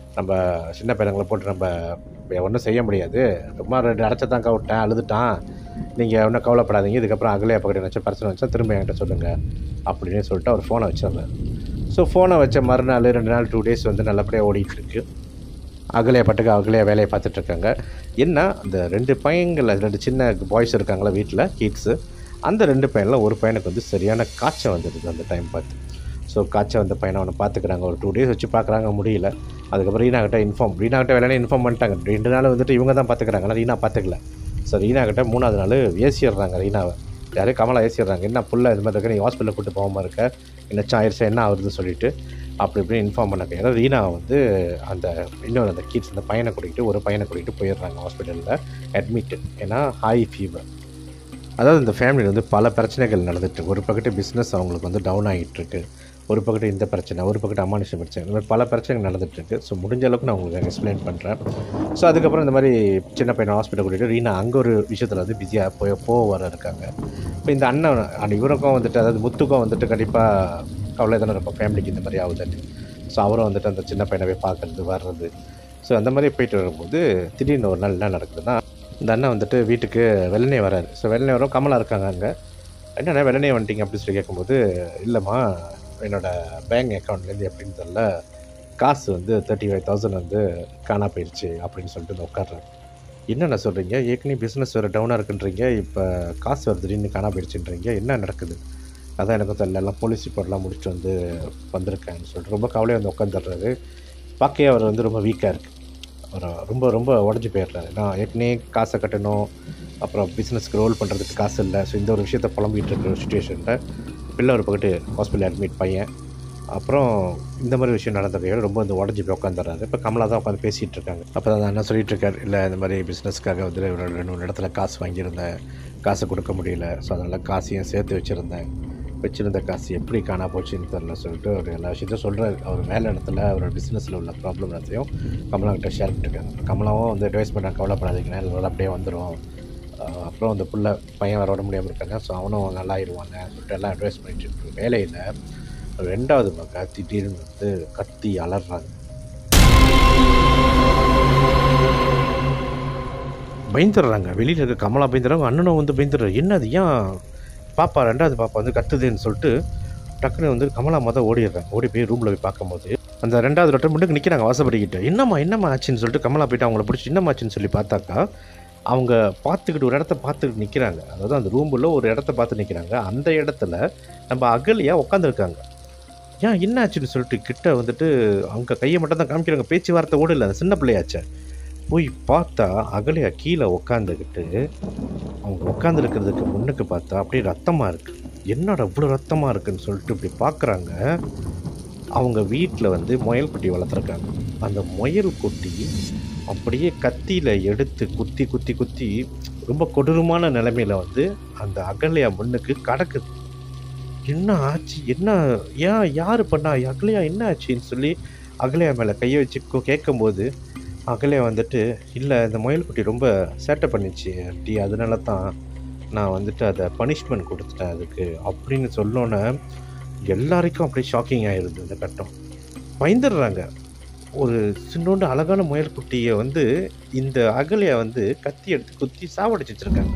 நம்ம சின்ன பையன்களை போட்டு நம்ம ஒன்றும் செய்ய முடியாது, சும்மா ரெண்டு அடைச்சதாங்க விட்டேன், அழுதுட்டான், நீங்கள் ஒன்றும் கவலைப்படாதீங்க, இதுக்கப்புறம் அகலையா பக்கத்தில் வச்சா பிரச்சனை வச்சா திரும்ப என்கிட்ட சொல்லுங்கள் அப்படின்னு சொல்லிட்டு அவர் ஃபோனை வச்சிடுறாரு. ஸோ ஃபோனை வச்ச மறுநாள் ரெண்டு நாள் டூ டேஸ் வந்து நல்லபடியாக ஓடிட்டுருக்கு. அகலையா பாட்டுக்கு அகலையா வேலையை பார்த்துட்ருக்காங்க. என்ன அந்த ரெண்டு பையன்கள் ரெண்டு சின்ன பாய்ஸ் இருக்காங்களா வீட்டில் கிட்ஸு, அந்த ரெண்டு பையனில் ஒரு பையனுக்கு வந்து சரியான காய்ச்சல் வந்துடுது அந்த டைம் பார்த்து. ஸோ காய்ச்சல் வந்த பையனை அவனை பார்த்துக்கிறாங்க, ஒரு டூ டேஸ் வச்சு பார்க்குறாங்க, முடியல. அதுக்கப்புறம் ரீனாகிட்ட இன்ஃபார்ம் ரீனாகிட்ட வேலையை இன்ஃபார்ம் பண்ணிட்டாங்க. ரெண்டு நாள் வந்துட்டு இவங்க தான் பார்த்துக்கிறாங்க, ஆனால் ரீனா பார்த்துக்கல. ஸோ ரீனாகிட்ட மூணாவது நாள் ஏசிடுறாங்க ரீனாவை, யாரே கமலா ஏசிடுறாங்க, என்ன புள்ள இது மாதிரி இருக்க, நீ ஹாஸ்பிட்டலில் கூட்டு போகாமல் இருக்க, என்ன ஆயிடுச்சா என்ன ஆகுதுன்னு சொல்லிட்டு அப்படி இப்படி இன்ஃபார்ம் பண்ணாங்க. ஏன்னா ரீனா வந்து அந்த இன்னொரு அந்த கிட்ஸ் அந்த பையனை கூட்டிகிட்டு ஒரு பையனை கூட்டிகிட்டு போயிடுறாங்க ஹாஸ்பிட்டலில் அட்மிட்டு. ஏன்னா ஹை ஃபீவர். அதாவது இந்த ஃபேமிலியில் வந்து பல பிரச்சனைகள் நடந்துகிட்ருக்கு. ஒரு பக்கத்து பிஸ்னஸ் அவங்களுக்கு வந்து டவுன் ஆகிட்டுருக்கு, ஒரு பக்கத்து இந்த பிரச்சனை, ஒரு பக்கத்து அமானுஷ பிரச்சனை, இந்த மாதிரி பல பிரச்சனைகள் நடந்துகிட்ருக்கு. ஸோ முடிஞ்ச அளவுக்கு நான் உங்களுக்கு எக்ஸ்பிளைன் பண்ணுறேன். ஸோ அதுக்கப்புறம் இந்த மாதிரி சின்ன பையனை ஹாஸ்பிட்டல் கூட்டிகிட்டு ரீனா அங்கே ஒரு விஷயத்தில் வந்து பிஸியாக போய் போக வர இருக்காங்க. இப்போ இந்த அண்ணன் அந்த இவருக்கும் வந்துட்டு, அதாவது முத்துக்கும் வந்துட்டு கண்டிப்பாக கவலை தானே இருக்கும், ஃபேமிலிக்கு இந்த மாதிரி ஆகுதுன்னு. ஸோ அவரும் வந்துட்டு அந்த சின்ன பையனை போய் பார்க்குறது வர்றது. ஸோ அந்த மாதிரி போயிட்டு வரும்போது திடீர்னு ஒரு நாள் என்ன நடக்குதுன்னா, இந்த அண்ணன் வந்துட்டு வீட்டுக்கு வெள்ளனே வராரு. ஸோ வெள்ளனே வரும், கமலா இருக்காங்க அங்கே. என்னென்ன வெள்ளனே வந்துட்டிங்க அப்படின்னு சொல்லி கேட்கும்போது, இல்லைம்மா என்னோடய பேங்க் அக்கௌண்ட்லேருந்து எப்படின்னு தெரில, காசு வந்து தேர்ட்டி ஃபைவ் தௌசண்ட் வந்து காணா போயிடுச்சு அப்படின்னு சொல்லிட்டு உட்காடுறாரு. என்னென்ன சொல்கிறீங்க, ஏற்கனவே பிஸ்னஸ் வேறு டவுனாக இருக்குன்றீங்க, இப்போ காசு வருது திடீர்னு காணா போயிடுச்சுன்றீங்க, என்ன நடக்குது, அதான் எனக்கும் தெரியல, எல்லாம் போலீஸ் ரிப்போர்ட்லாம் முடிச்சுட்டு வந்து வந்திருக்கேன்னு சொல்லிட்டு ரொம்ப கவலையாக வந்து உட்காந்துடுறாரு. பார்க்கவே அவர் வந்து ரொம்ப வீக்காக இருக்குது, அவர் ரொம்ப ரொம்ப உடஞ்சி போயிடுறாரு. நான் ஏற்கனவே காசை கட்டணும், அப்புறம் பிஸ்னஸ்க்கு ரோல் பண்ணுறதுக்கு காசு இல்லை. ஸோ இந்த ஒரு விஷயத்தை புலம்பிகிட்டு இருக்கிற ஒரு சுச்சுவேஷனில் பிள்ளை ஒரு பக்கத்து ஹாஸ்பிட்டல் அட்மிட் பையன், அப்புறம் இந்த மாதிரி விஷயம் நடந்ததையோட ரொம்ப வந்து உடஞ்சி போய் உட்காந்துடுறாரு. இப்போ கமலா தான் உட்காந்து பேசிகிட்டு இருக்காங்க. அப்போ தான் என்ன சொல்லிட்டு இருக்காரு, இல்லை இந்த மாதிரி பிஸ்னஸ்க்காக வந்து ரெண்டு மூணு இடத்துல காசு வாங்கியிருந்தேன், காசை கொடுக்க முடியல, ஸோ அதனால் காசையும் சேர்த்து வச்சுருந்தேன், வச்சுருந்த காசு எப்படி காணா போச்சுன்னு தெரில சொல்லிட்டு அவர் எல்லா விஷயத்தையும் சொல்கிறார். அவர் வேலை இடத்துல அவரோட பிஸ்னஸில் உள்ள ப்ராப்ளம் எல்லாத்தையும் கமலாக்கிட்ட ஷேர் பண்ணிட்டுருக்காங்க. கமலாவும் வந்து அட்வைஸ் பண்ண கவலைப்படாதீங்கன்னா எல்லோரும் அப்படியே வந்துடும், அப்புறம் அந்த புள்ள பையன் வர விட முடியாமல் இருக்காங்க, ஸோ அவனும் நல்லா ஆயிடுவாங்க சொல்லிட்டு எல்லாம் அட்வைஸ் பண்ணிட்டு இருக்கு. வேலையில் ரெண்டாவது பக்க திடீர்னு வந்து கத்தி அலறாங்க. பயந்துடுறாங்க, வெளியில் இருக்க கமலா பயந்துடுறாங்க, அண்ணனும் வந்து பயந்துடுறாரு. என்னது ஏன் பாப்பா ரெண்டாவது பாப்பா வந்து கத்துதுன்னு சொல்லிட்டு டக்குன்னு வந்து கமலா மொதல் ஓடிடுறாங்க. ஓடி போய் ரூமில் போய் பார்க்கும்போது அந்த ரெண்டாவது லெட்டர் மட்டும் நிற்கிறாங்க வாசப்படிக்கிட்ட. என்னம்மா என்னம்மா ஆச்சுன்னு சொல்லிட்டு கமலா போய்ட்டு அவங்கள பிடிச்சி என்னம்மா ஆச்சுன்னு சொல்லி பார்த்தாக்கா, அவங்க பார்த்துக்கிட்டு ஒரு இடத்த பார்த்துக்கிட்டு நிற்கிறாங்க. அதாவது அந்த ரூமில் ஒரு இடத்த பார்த்து நிற்கிறாங்க. அந்த இடத்துல நம்ம அகலியா உட்காந்துருக்காங்க. ஏன் என்ன ஆச்சுன்னு சொல்லிட்டு கிட்ட வந்துட்டு அவங்க கையை மட்டும் தான் காமிக்கிறாங்க, பேச்சுவார்த்தை ஓடல, அந்த சின்ன பிள்ளையாச்சே. போய் பார்த்தா அகலியா கீழே உட்காந்துக்கிட்டு, அவங்க உட்காந்துருக்கிறதுக்கு முன்னுக்கு பார்த்தா அப்படியே ரத்தமாக இருக்குது. என்னடா இவ்வளோ ரத்தமாக இருக்குதுன்னு சொல்லிட்டு இப்படி பார்க்குறாங்க. அவங்க வீட்டில் வந்து முயல் குட்டி வளர்த்துருக்காங்க. அந்த முயல் குட்டி அப்படியே கத்தியில் எடுத்து குத்தி குத்தி குத்தி ரொம்ப கொடூரமான நிலைமையில் வந்து அந்த அகலியா முன்னுக்கு கிடக்குது. என்ன ஆச்சு, என்ன ஏன் யார் பண்ணா, அகலியா என்ன ஆச்சுன்னு சொல்லி அகலியா மேலே கையை வச்சு கேட்கும்போது அகலியா வந்துட்டு, இல்லை இந்த முயல்குட்டி ரொம்ப சேட்டை பண்ணிச்சு டி, அதனால தான் நான் வந்துட்டு அதை பனிஷ்மெண்ட் கொடுத்துட்டேன் அதுக்கு அப்படின்னு சொல்லோன்னே எல்லாருக்கும் அப்படியே ஷாக்கிங் ஆகிருது. இந்த கட்டம் பயந்துடுறாங்க. ஒரு சின்னோண்டு அழகான முயல்குட்டியை வந்து இந்த அகலியா வந்து கத்தி எடுத்து குத்தி சாவடிச்சு வச்சுருக்காங்க.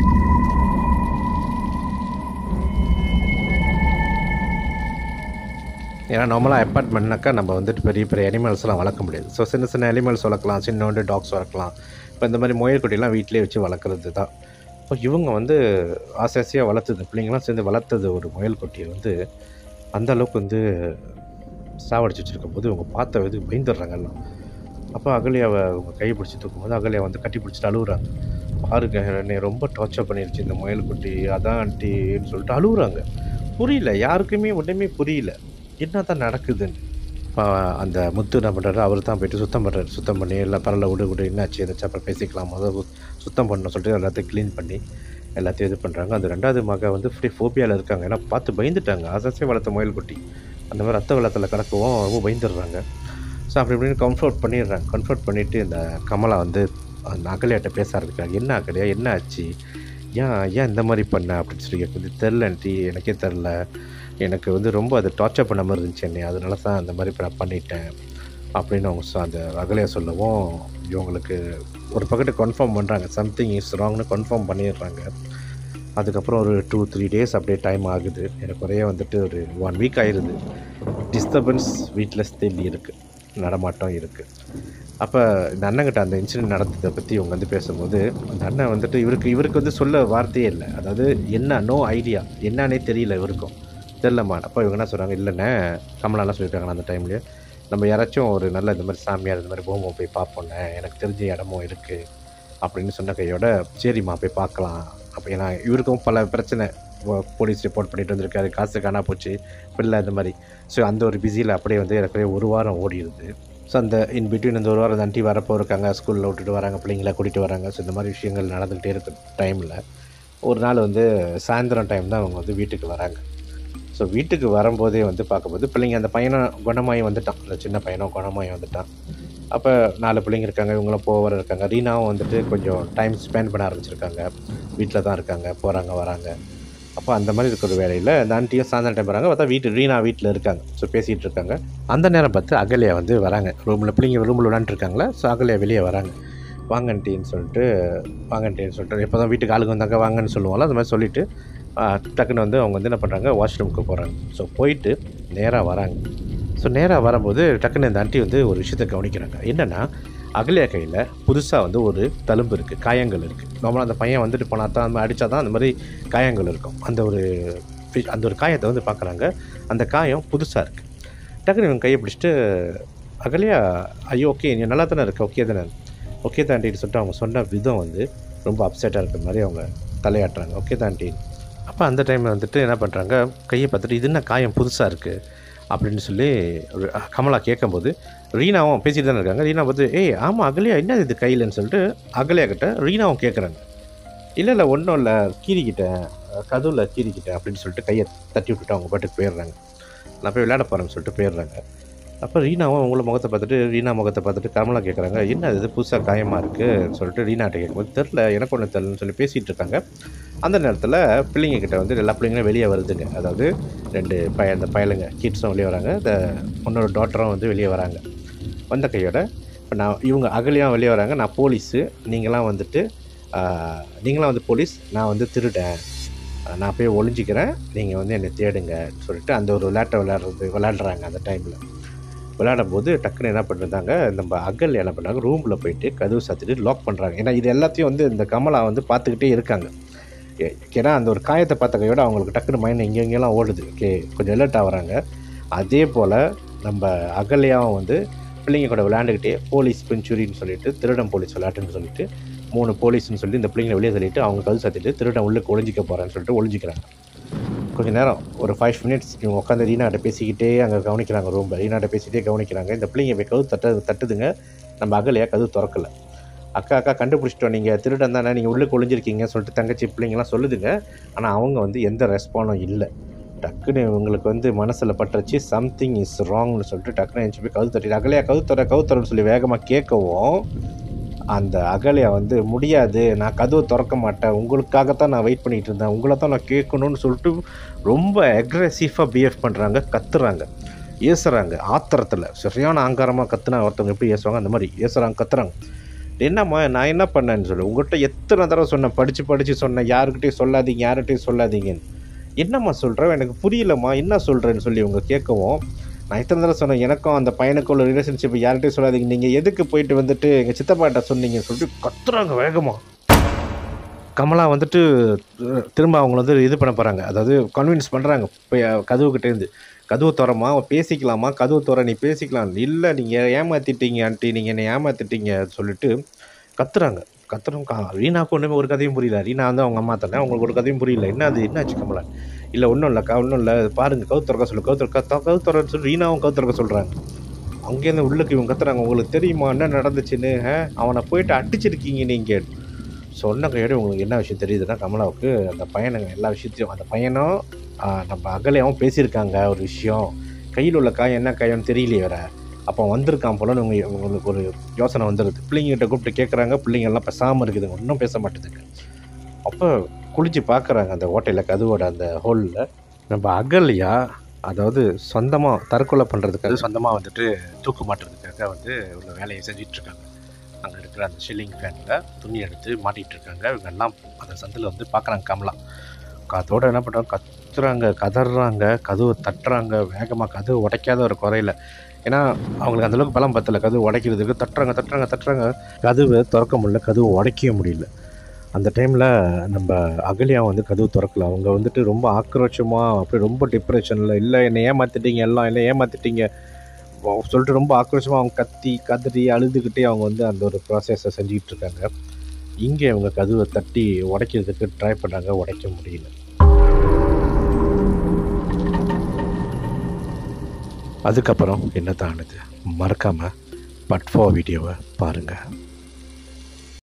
ஏன்னா நார்மலாக அப்பார்ட்மெண்ட்னாக்கா நம்ம வந்துட்டு பெரிய பெரிய அனிமல்ஸ்லாம் வளர்க்க முடியாது. ஸோ சின்ன சின்ன அனிமல்ஸ் வளர்க்கலாம், சின்னோண்டு டாக்ஸ் வளர்க்கலாம். இப்போ இந்த மாதிரி முயல்குட்டிலாம் வீட்டிலே வச்சு வளர்க்குறது தான். இப்போ இவங்க வந்து ஆசை ஆசையாக வளர்த்தது, பிள்ளைங்களாம் சேர்ந்து வளர்த்தது ஒரு முயல்குட்டியை வந்து அந்த அளவுக்கு வந்து சாவடிச்சு வச்சுருக்கும் போது இவங்க பார்த்த இது பயந்துடுறாங்க எல்லாம். அப்போ அகலியாவை அவங்க கை பிடிச்சி தூக்கும்போது அகலியா வந்து கட்டி பிடிச்சிட்டு அழுகுறாங்க. பாருங்க என்னை ரொம்ப டார்ச்சர் பண்ணிடுச்சு இந்த முயல்குட்டி, அதான் ஆண்டின்னு சொல்லிட்டு அழுகுறாங்க. புரியல, யாருக்குமே ஒன்றுமே புரியல என்ன தான் நடக்குதுன்னு. இப்போ அந்த முத்து என்ன பண்ணுறாரு, அவர் தான் போய்ட்டு சுத்தம் பண்ணுறாரு. சுத்தம் பண்ணி எல்லாம் பரல விடு விடு என்னாச்சு ஏதாச்சும் அப்புறம் பேசிக்கலாம், முதல் சுத்தம் பண்ணணும் சொல்லிட்டு எல்லாத்தையும் க்ளீன் பண்ணி எல்லாத்தையும் இது பண்ணுறாங்க. அந்த ரெண்டாவது மக வந்து ஃப்ரீ ஃபோபியாவில் இருக்காங்க. ஏன்னா பார்த்து பயந்துட்டாங்க, ஆசாசியாக வளர்த்த முயல்குட்டி அந்த மாதிரி ரத்த வெள்ளத்தில் கிடக்கவும் ரொம்ப பயந்துடுறாங்க. ஸோ அப்படி இப்படின்னு கம்ஃபர்ட் பண்ணிடுறாங்க. கம்ஃபர்ட் பண்ணிவிட்டு இந்த கமலா வந்து அந்த அகலியாட்ட பேச ஆரம்பிக்கிறாங்க. என்ன அகலியா என்ன ஆச்சு, ஏன் ஏன் இந்த மாதிரி பண்ண அப்படின்னு சொல்லி கேட்குது. தெரிலன்ட்டி, எனக்கே தெரில, எனக்கு வந்து ரொம்ப அதை டார்ச்சர் பண்ண மாதிரி இருந்துச்சு என்னை, அதனால தான் அந்த மாதிரி நான் பண்ணிட்டேன் அப்படின்னு அவங்க சொ- அந்த அகலையா சொல்லவும் இவங்களுக்கு ஒரு பக்கத்து கன்ஃபார்ம் பண்ணுறாங்க, சம்திங் இஸ் ராங்னு கன்ஃபார்ம் பண்ணிடுறாங்க. அதுக்கப்புறம் ஒரு டூ த்ரீ டேஸ் அப்படியே டைம் ஆகுது. எனக்கு ஒரே வந்துட்டு ஒரு ஒன் வீக் ஆயிடுது. டிஸ்டர்பன்ஸ் வீட்டில் ஸ்டில் இருக்குது, நடமாட்டம் இருக்குது. அப்போ இந்த அண்ணங்கிட்ட அந்த இன்சிடென்ட் நடந்ததை பற்றி இவங்க வந்து பேசும்போது, அந்த அண்ணன் வந்துட்டு இவருக்கு இவருக்கு வந்து சொல்ல வார்த்தையே இல்லை. அதாவது என்ன, நோ ஐடியா, என்னன்னே தெரியல இவருக்கும், தெரிலம்மா. அப்போ இவங்க என்ன சொல்கிறாங்க, இல்லைண்ணே கமலாலாம் சொல்லியிருக்காங்க அந்த டைம்லேயே, நம்ம யாராச்சும் ஒரு நல்ல இந்த மாதிரி சாமியார் இந்த மாதிரி பூமோ போய் பார்ப்போண்ணே, எனக்கு தெரிஞ்ச இடமும் இருக்குது அப்படின்னு சொன்ன கையோட, சரிம்மா போய் பார்க்கலாம். அப்போ ஏன்னா இவருக்கும் பல பிரச்சனை, போலீஸ் ரிப்போர்ட் பண்ணிட்டு வந்திருக்காரு, காசு காணா போச்சு, பிள்ளை இந்த மாதிரி. ஸோ அந்த ஒரு பிஸியில் அப்படியே வந்து எனக்கு ஒரு வாரம் ஓடிடுது. ஸோ அந்த இன் பிட்வீன் இந்த ஒரு வாரம் ஆண்டி வரப்போ இருக்காங்க, ஸ்கூலில் விட்டுட்டு வராங்க, பிள்ளைங்கள கூட்டிகிட்டு வராங்க. ஸோ இந்த மாதிரி விஷயங்கள் நடந்துக்கிட்டே இருக்க டைமில் ஒரு நாள் வந்து சாயந்தரம் டைம் தான் அவங்க வந்து வீட்டுக்கு வராங்க. ஸோ வீட்டுக்கு வரும்போதே வந்து பார்க்கும்போது பிள்ளைங்க, அந்த பையனை குணமாயி வந்துட்டான், அந்த சின்ன பையனும் குணமாயி வந்துட்டான். அப்போ நாலு பிள்ளைங்க இருக்காங்க, இவங்களும் போகிற இருக்காங்க. ரீனாவும் வந்துட்டு கொஞ்சம் டைம் ஸ்பெண்ட் பண்ண ஆரம்பிச்சிருக்காங்க, வீட்டில் தான் இருக்காங்க, போகிறாங்க வராங்க. அப்போ அந்த மாதிரி இருக்கிற வேலையில் அந்த ஆண்டியும் சாயந்தரம் டைம் வராங்க. பார்த்தா வீட்டு ரீனா வீட்டில் இருக்காங்க. ஸோ பேசிகிட்டு இருக்காங்க. அந்த நேரம் பார்த்து அகலியா வந்து வராங்க ரூமில், பிள்ளைங்க ரூமில் விளாண்டுருக்காங்களா. ஸோ அகலியா வெளியே வராங்க. வாங்கன்ட்டின்னு சொல்லிட்டு வாங்கன்ட்டின்னு சொல்லிட்டு எப்போ தான் வீட்டுக்கு ஆளுங்க வந்தாங்க வாங்கன்னு சொல்லுவாங்களோ அது மாதிரி சொல்லிவிட்டு டக்குன்னு வந்து அவங்க வந்து என்ன பண்ணுறாங்க, வாஷ்ரூமுக்கு போகிறாங்க. ஸோ போயிட்டு நேராக வராங்க. ஸோ நேராக வரும்போது டக்குன்னு இந்த ஆண்டி வந்து ஒரு விஷயத்தை கவனிக்கிறாங்க. என்னென்னா, அகலியா கையில் புதுசாக வந்து ஒரு தழும்பு இருக்குது, காயங்கள் இருக்குது. நார்மலாக அந்த பையன் வந்துட்டு போனால் தான், அந்த அடித்தா தான் அந்த மாதிரி காயங்கள் இருக்கும். அந்த ஒரு அந்த ஒரு காயத்தை வந்து பார்க்குறாங்க. அந்த காயம் புதுசாக இருக்குது. டக்குன்னு இவங்க கையை பிடிச்சிட்டு, அகலியா ஐயோ ஓகே நீ நல்லா தானே இருக்க, ஓகே தானே, ஓகே தாண்டின்னு சொல்லிட்டு அவங்க சொன்ன விதம் வந்து ரொம்ப அப்செட்டாக இருக்கிற மாதிரி அவங்க தலையாட்டுறாங்க, ஓகே தாண்டி. அப்போ அந்த டைமில் வந்துட்டு என்ன பண்ணுறாங்க, கையை பார்த்துட்டு இது என்ன காயம் புதுசாக இருக்குது அப்படின்னு சொல்லி கமலா கேட்கும்போது, ரீனாவும் பேசிட்டு தானே இருக்காங்க. ரீனா பார்த்து, ஏய் ஆமாம் அகலியா என்ன இது கையிலன்னு சொல்லிட்டு அகலியா கிட்ட ரீனாவும் கேட்குறாங்க. இல்லை இல்லை ஒன்றும் இல்லை, கீறிக்கிட்டேன், கதவுல கீறிக்கிட்டேன் அப்படின்னு சொல்லிட்டு கையை தட்டி விட்டுட்டு அவங்க பாட்டுக்கு போயிடுறாங்க. நான் போய் விளையாட போகிறேன்னு சொல்லிட்டு போயிடுறாங்க. அப்போ ரீனாவும் அவங்கள முகத்தை பார்த்துட்டு, ரீனா முகத்தை பார்த்துட்டு கமலா கேட்குறாங்க, என்ன இது புதுசாக காயமாக இருக்குதுன்னு சொல்லிட்டு ரீனாட்ட கேட்கும்போது, தெரில எனக்கு ஒன்று தெரிலன்னு சொல்லி பேசிகிட்டு இருக்காங்க. அந்த நேரத்தில் பிள்ளைங்கக்கிட்ட வந்து எல்லா பிள்ளைங்களும் வெளியே வருதுங்க. அதாவது ரெண்டு பய அந்த பயலுங்க கிட்ஸும் வெளியே வராங்க, இந்த பொண்ணோட டாட்டரும் வந்து வெளியே வராங்க. வந்த கையோட இப்போ நான் இவங்க அகலியாக வெளியே வராங்க, நான் போலீஸு, நீங்களாம் வந்துட்டு நீங்களாம் வந்து போலீஸ், நான் வந்து திருடேன், நான் போய் ஒளிஞ்சிக்கிறேன், நீங்கள் வந்து என்னை தேடுங்க சொல்லிட்டு அந்த ஒரு விளையாட்டை விளையாடுறது விளையாடுறாங்க. அந்த டைமில் விளையாடும் போது டக்குன்னு என்ன பண்ணிருந்தாங்க, நம்ம அகல் என்ன பண்ணுறாங்க, ரூமில் போயிட்டு கதவு சாத்திட்டு லாக் பண்ணுறாங்க. ஏன்னா இது எல்லாத்தையும் வந்து இந்த கமலா வந்து பார்த்துக்கிட்டே இருக்காங்க. ஏன்னா அந்த ஒரு காயத்தை பார்த்த கையோட அவங்களுக்கு டக்குன்னு மைண்ட் இங்கே இங்கெல்லாம் ஓடுது. ஓகே கொஞ்சம் அலர்ட் ஆகிறாங்க. அதே போல் நம்ம அகலையாவும் வந்து பிள்ளைங்க கூட விளையாண்டுக்கிட்டே போலீஸ் பெஞ்சுரின்னு சொல்லிட்டு, திருடன் போலீஸ் விளையாட்டுன்னு சொல்லிட்டு, மூணு போலீஸ்ன்னு சொல்லி இந்த பிள்ளைங்களை வெளியே சொல்லிட்டு அவங்க கதவு சாத்திட்டு திருடன் உள்ளுக்கு ஒளிஞ்சிக்க போகிறான்னு சொல்லிட்டு ஒளிஞ்சிக்கிறாங்க. கொஞ்சம் நேரம் ஒரு ஃபைவ் மினிட்ஸ் இவங்க உட்காந்து ரீனாட்ட பேசிக்கிட்டே அங்கே கவனிக்கிறாங்க. ரூமில் ரீனாட்ட பேசிகிட்டே கவனிக்கிறாங்க. இந்த பிள்ளைங்க போய் கதவு தட்ட தட்டுதுங்க. நம்ம அகலையா கதவு திறக்கலை. அக்கா அக்கா கண்டுபிடிச்சிட்டோம், நீங்கள் திருடன் தானே, நீங்கள் உள்ளே ஒளிஞ்சிருக்கீங்கன்னு சொல்லிட்டு தங்கச்சி பிள்ளைங்களாம் சொல்லுதுங்க. ஆனால் அவங்க வந்து எந்த ரெஸ்பாண்டும் இல்லை. டக்குன்னு இவங்களுக்கு வந்து மனசில் பட்டுருச்சு, சம்திங் இஸ் ராங்னு சொல்லிட்டு டக்குன்னு எழுந்து போய் கவு தட்டிட்டு, அகலையா கவு தர கவு தரன்னு சொல்லி வேகமாக கேட்கவும், அந்த அகலையா வந்து முடியாது, நான் கதவை திறக்க மாட்டேன், உங்களுக்காகத்தான் நான் வெயிட் பண்ணிகிட்டு இருந்தேன், உங்களை தான் நான் கேட்கணும்னு சொல்லிட்டு ரொம்ப அக்ரெசிவாக பிஹேவ் பண்ணுறாங்க, கத்துறாங்க, ஏசுகிறாங்க. ஆத்திரத்தில் சரியான ஆங்காரமாக கத்துனா ஒருத்தவங்க எப்படி ஏசுவாங்க அந்த மாதிரி ஏசுகிறாங்க, கத்துறாங்க. என்னம்மா நான் என்ன பண்ணேன்னு சொல்லு, உங்கள்கிட்ட எத்தனை தடவை சொன்னேன், படித்து படித்து சொன்னேன், யாருக்கிட்டையும் சொல்லாதீங்க யார்கிட்டையும் சொல்லாதீங்கன்னு. என்னம்மா சொல்கிறேன், எனக்கு புரியலம்மா, என்ன சொல்கிறேன்னு சொல்லி இவங்க கேட்கவும், நான் எத்தனை தடவை சொன்னேன், எனக்கும் அந்த பையனுக்கும் உள்ள ரிலேஷன்ஷிப் யார்கிட்டையும் சொல்லாதீங்க, நீங்கள் எதுக்கு போயிட்டு வந்துட்டு எங்கள் சித்தப்பாட்ட சொன்னீங்கன்னு சொல்லிட்டு கத்துறாங்க வேகமாக. கமலா வந்துட்டு திரும்ப அவங்கள வந்து இது பண்ண போகிறாங்க, அதாவது கன்வின்ஸ் பண்ணுறாங்க. இப்போ கதவுக்கிட்டேருந்து கதவு தோறமா பேசிக்கலாமா, கதவு தோற நீ பேசிக்கலாம், இல்லை நீங்கள் ஏமாற்றிட்டீங்க ஆண்டி, நீங்கள் என்னை ஏமாற்றிட்டீங்க சொல்லிட்டு கத்துறாங்க. கத்துறோம். ரீனாவுக்கு ஒன்றுமே ஒரு கதையும் புரியல. ரீனா வந்து அவங்க அம்மா தானே, அவங்களுக்கு ஒரு கதையும் புரியல. என்ன அது என்னாச்சு கமலா, இல்லை ஒன்றும் இல்லைக்கா ஒன்றும் இல்லை, பாருங்கள் கவு திறக்க சொல்லு, கவு திறக்க கவு திறன்னு சொல்லி ரீனாவும் கவு திறக்க சொல்கிறாங்க. அங்கேருந்து உள்ளுக்கு இவங்க கத்துறாங்க, உங்களுக்கு தெரியுமா என்ன நடந்துச்சுன்னு, அவனை போயிட்டு அடிச்சிருக்கீங்க நீங்கள் சொன்ன கையோட உங்களுக்கு என்ன விஷயம் தெரியுதுன்னா, கமலாவுக்கு அந்த பையனுங்க எல்லா விஷயத்தையும், அந்த பையனும் நம்ம அகலையாவும் பேசியிருக்காங்க ஒரு விஷயம், கையில் உள்ள காயம் என்ன காயம்னு தெரியலையே வேற, அப்போ வந்திருக்கான் போலன்னு உங்க உங்களுக்கு ஒரு யோசனை வந்துடுது. பிள்ளைங்கிட்ட கூப்பிட்டு கேட்குறாங்க, பிள்ளைங்கள்லாம் பேசாமல் இருக்குதுங்க, ஒன்றும் பேச மாட்டேதுங்க. அப்போ குளிச்சு பார்க்குறாங்க அந்த ஓட்டையில் கதவோட அந்த ஹோலில், நம்ம அகலையா அதாவது சொந்தமாக தற்கொலை பண்ணுறதுக்காக சொந்தமாக வந்துட்டு தூக்கு மாட்டுறதுக்காக வந்து உள்ள வேலையை செஞ்சிட்ருக்காங்க. அங்கே இருக்கிற அந்த ஷில்லிங் ஃபேனில் துணி எடுத்து மாட்டிகிட்ருக்காங்க. இவங்க எல்லாம் அந்த சந்தில் வந்து பார்க்குறாங்க கமலா. அதோடு என்ன பண்ணுறாங்க, கத்துறாங்க, கதறாங்க, கதவை தட்டுறாங்க வேகமாக, கதவு உடைக்காத ஒரு குறையில. ஏன்னா அவங்களுக்கு அந்தளவுக்கு பலம் பத்தலை கதவு உடைக்கிறதுக்கு. தட்டுறாங்க தட்டுறாங்க தட்டுறாங்க கதவை திறக்க முடியல, கதவு உடைக்கவே முடியல. அந்த டைமில் நம்ம அகல்யா வந்து கதவு திறக்கல. அவங்க வந்துட்டு ரொம்ப ஆக்ரோஷமாக அப்படியே ரொம்ப டிப்ரெஷனில், இல்லை என்னை ஏமாற்றிட்டீங்க, எல்லாம் இல்லை ஏமாற்றிட்டீங்க சொல்லிட்டு ரொம்ப ஆக்ரோஷமாக அவங்க கத்தி கதறி அழுதுகிட்டே அவங்க வந்து அந்த ஒரு ப்ராசஸை செஞ்சுக்கிட்டு இருக்காங்க. இங்கே அவங்க கதவை தட்டி உடைக்கிறதுக்கு ட்ரை பண்ணாங்க, உடைக்க முடியல. அதுக்கப்புறம் என்ன தானுது, மறக்காமல் பட் ஃபோர் வீடியோவை பாருங்கள்.